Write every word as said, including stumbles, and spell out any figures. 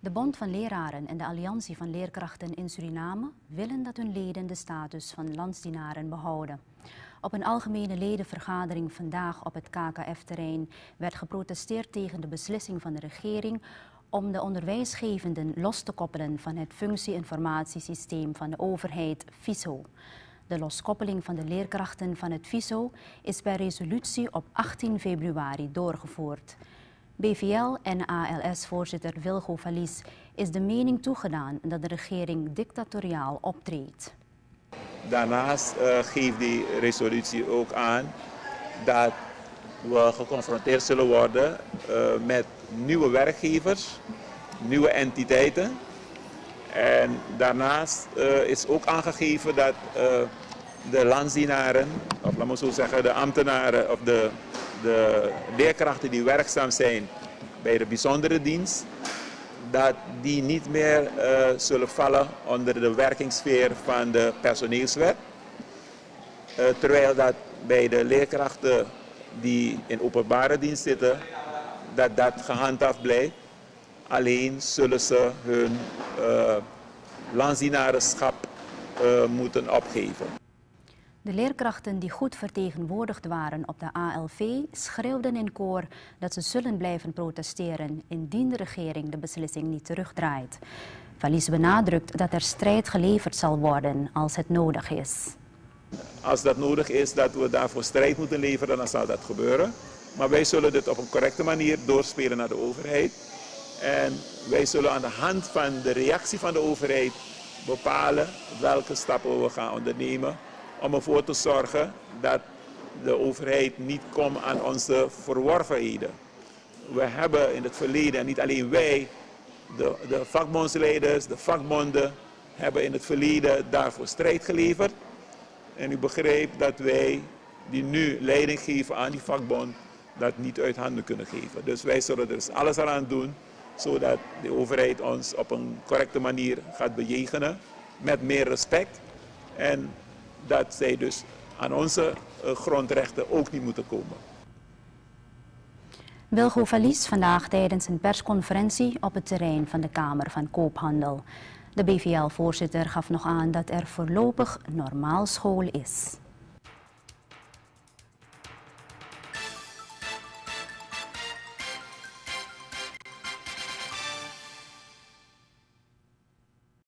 De Bond van Leraren en de Alliantie van Leerkrachten in Suriname willen dat hun leden de status van landsdienaren behouden. Op een algemene ledenvergadering vandaag op het K K F-terrein werd geprotesteerd tegen de beslissing van de regering om de onderwijsgevenden los te koppelen van het functie-informatiesysteem van de overheid FISO. De loskoppeling van de leerkrachten van het FISO is bij resolutie op achttien februari doorgevoerd. B V L en A L S-voorzitter Wilgo Valies is de mening toegedaan dat de regering dictatoriaal optreedt. Daarnaast uh, geeft die resolutie ook aan dat we geconfronteerd zullen worden uh, met nieuwe werkgevers, nieuwe entiteiten. En daarnaast uh, is ook aangegeven dat uh, de landsdienaren, of laat me zo zeggen, de ambtenaren of de, de leerkrachten die werkzaam zijn bij de bijzondere dienst, dat die niet meer uh, zullen vallen onder de werkingssfeer van de personeelswet. Uh, terwijl dat bij de leerkrachten die in openbare dienst zitten, dat dat gehandhaafd blijft. Alleen zullen ze hun uh, landsdienarenschap uh, moeten opgeven. De leerkrachten die goed vertegenwoordigd waren op de A L V schreeuwden in koor dat ze zullen blijven protesteren indien de regering de beslissing niet terugdraait. Valies benadrukt dat er strijd geleverd zal worden als het nodig is. Als dat nodig is dat we daarvoor strijd moeten leveren, dan zal dat gebeuren. Maar wij zullen dit op een correcte manier doorspelen naar de overheid. En wij zullen aan de hand van de reactie van de overheid bepalen welke stappen we gaan ondernemen om ervoor te zorgen dat de overheid niet komt aan onze verworvenheden. We hebben in het verleden, en niet alleen wij, de, de vakbondsleiders, de vakbonden, hebben in het verleden daarvoor strijd geleverd. En u begrijpt dat wij, die nu leiding geven aan die vakbond, dat niet uit handen kunnen geven. Dus wij zullen er dus alles aan doen, zodat de overheid ons op een correcte manier gaat bejegenen, met meer respect. En dat zij dus aan onze uh, grondrechten ook niet moeten komen. Wilgo Valies vandaag tijdens een persconferentie op het terrein van de Kamer van Koophandel. De B V L-voorzitter gaf nog aan dat er voorlopig normaal school is.